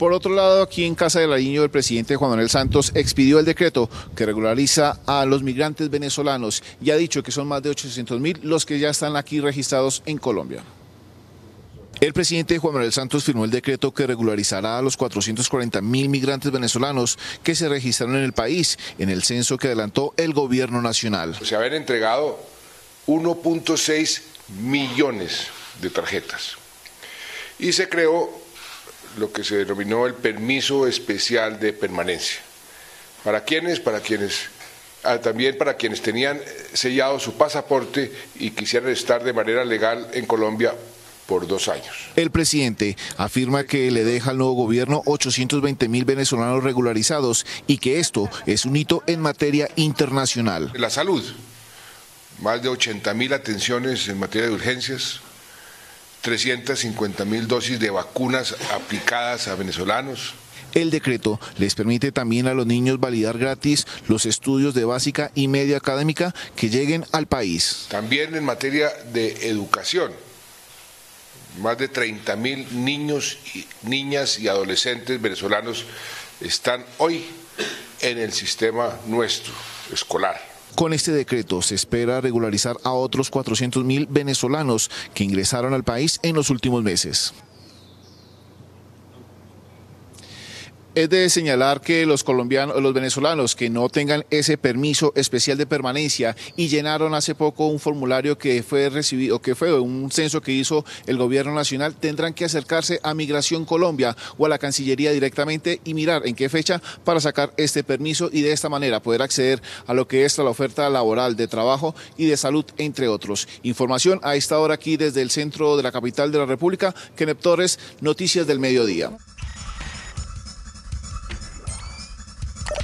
Por otro lado, aquí en Casa de Nariño, el presidente Juan Manuel Santos expidió el decreto que regulariza a los migrantes venezolanos y ha dicho que son más de 800.000 los que ya están aquí registrados en Colombia. El presidente Juan Manuel Santos firmó el decreto que regularizará a los 440.000 migrantes venezolanos que se registraron en el país en el censo que adelantó el gobierno nacional. Se habían entregado 1.6 millones de tarjetas y se creó lo que se denominó el permiso especial de permanencia. ¿Para quiénes? También para quienes tenían sellado su pasaporte y quisieran estar de manera legal en Colombia por 2 años. El presidente afirma que le deja al nuevo gobierno 820.000 venezolanos regularizados y que esto es un hito en materia internacional. La salud, más de 80.000 atenciones en materia de urgencias, 350.000 dosis de vacunas aplicadas a venezolanos. El decreto les permite también a los niños validar gratis los estudios de básica y media académica que lleguen al país. También en materia de educación, más de 30.000 niños, niñas y adolescentes venezolanos están hoy en el sistema nuestro escolar. Con este decreto se espera regularizar a otros 400.000 venezolanos que ingresaron al país en los últimos meses. Es de señalar que los venezolanos que no tengan ese permiso especial de permanencia y llenaron hace poco un formulario que fue recibido, que fue un censo que hizo el gobierno nacional, tendrán que acercarse a Migración Colombia o a la Cancillería directamente y mirar en qué fecha para sacar este permiso y de esta manera poder acceder a lo que es la oferta laboral, de trabajo y de salud, entre otros. Información a esta hora aquí desde el centro de la capital de la República. Kenneth Torres, Noticias del Mediodía.